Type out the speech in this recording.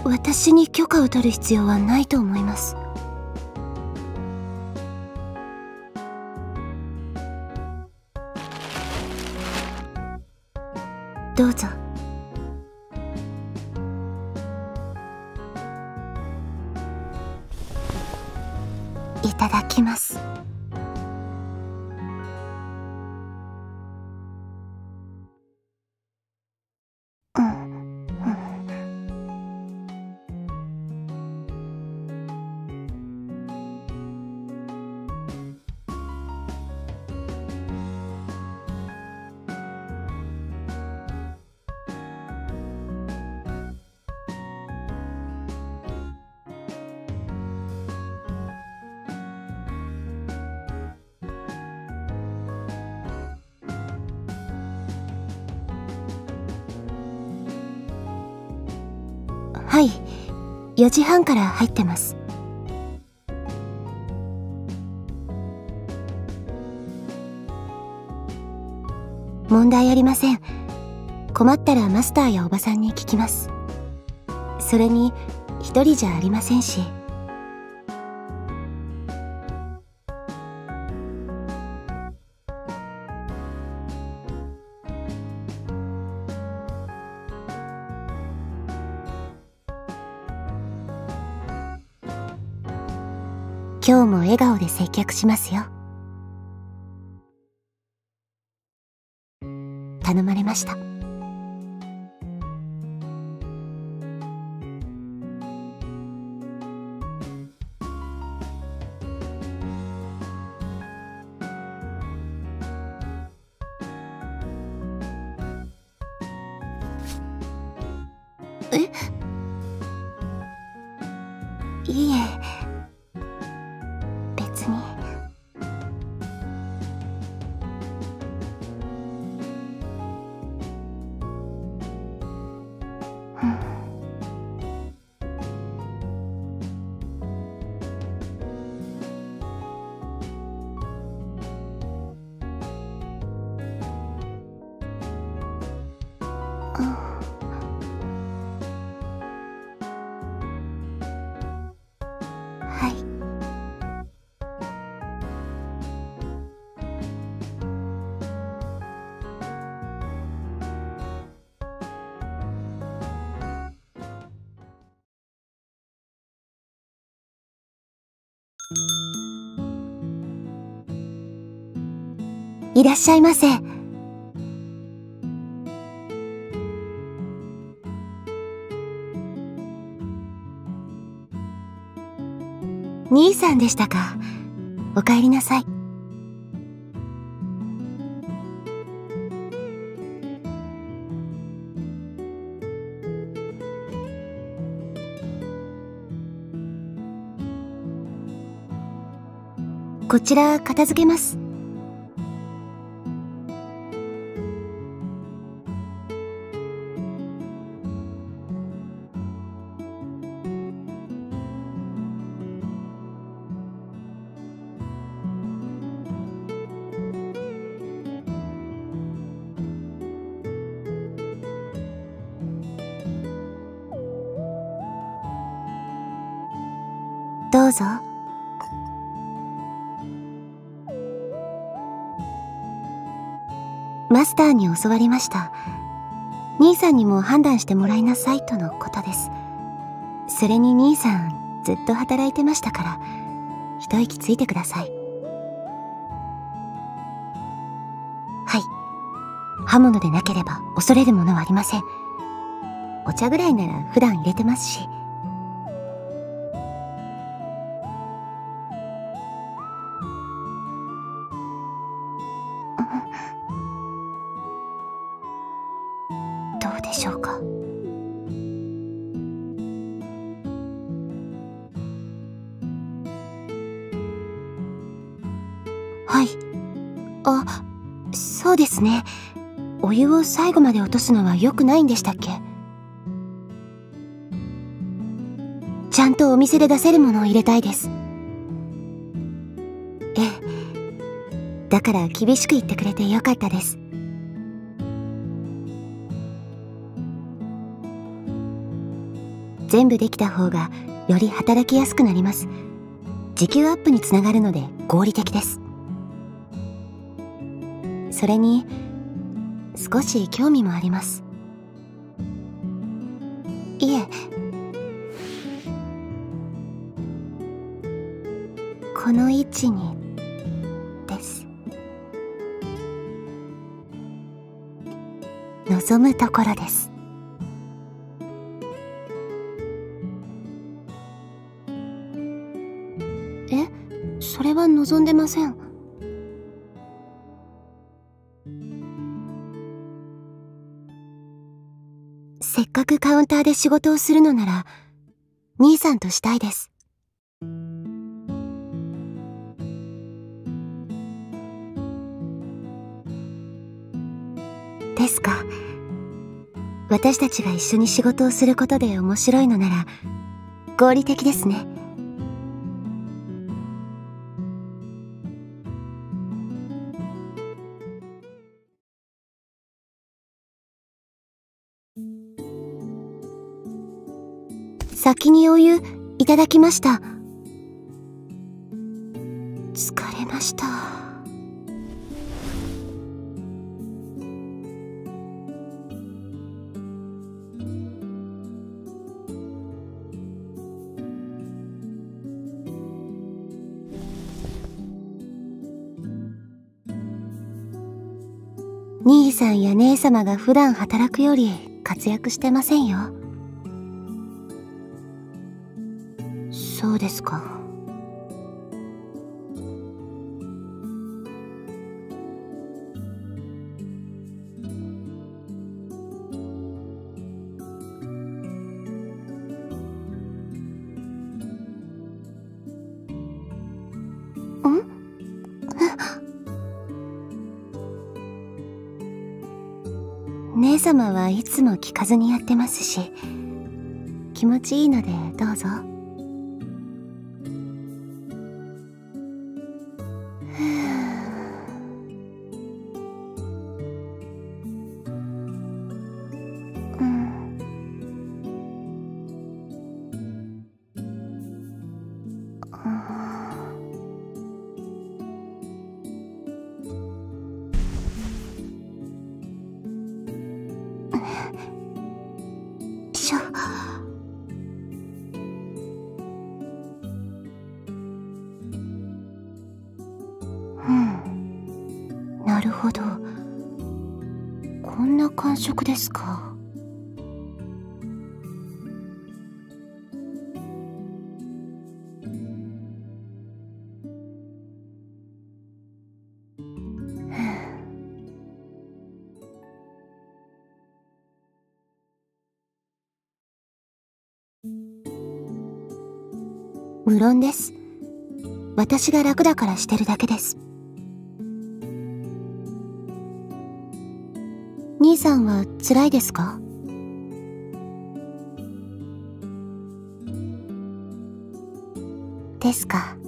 私に許可を取る必要はないと思います。どうぞ。いただきます。はい、4時半から入ってます。問題ありません。困ったらマスターやおばさんに聞きます。それに一人じゃありませんし。今日も笑顔で接客しますよ。頼まれました。いいえ、別に。はい。いらっしゃいませ。兄さんでしたか。お帰りなさい。こちら片付けます。どうぞ。マスターに教わりました。兄さんにも判断してもらいなさいとのことです。それに兄さんずっと働いてましたから、一息ついてください。はい。刃物でなければ恐れるものはありません。お茶ぐらいなら普段入れてますし。どうでしょうか。はい。あ、そうですね。お湯を最後まで落とすのは良くないんでしたっけ。ちゃんとお店で出せるものを入れたいです。ええ。だから厳しく言ってくれてよかったです。 全部できた方がより働きやすくなります。時給アップにつながるので合理的です。それに少し興味もあります。いえ、この位置にです。望むところです。え、それは望んでません。せっかくカウンターで仕事をするのなら兄さんとしたいです。ですか。私たちが一緒に仕事をすることで面白いのなら合理的ですね。先にお湯いただきました。疲れました。兄さんや姉様が普段働くより活躍してませんよ。そうですか。姉様はいつも聞かずにやってますし、気持ちいいのでどうぞ。なるほど。こんな感触ですか。無論です。私が楽だからしてるだけです。兄さんは辛いですか？ですか。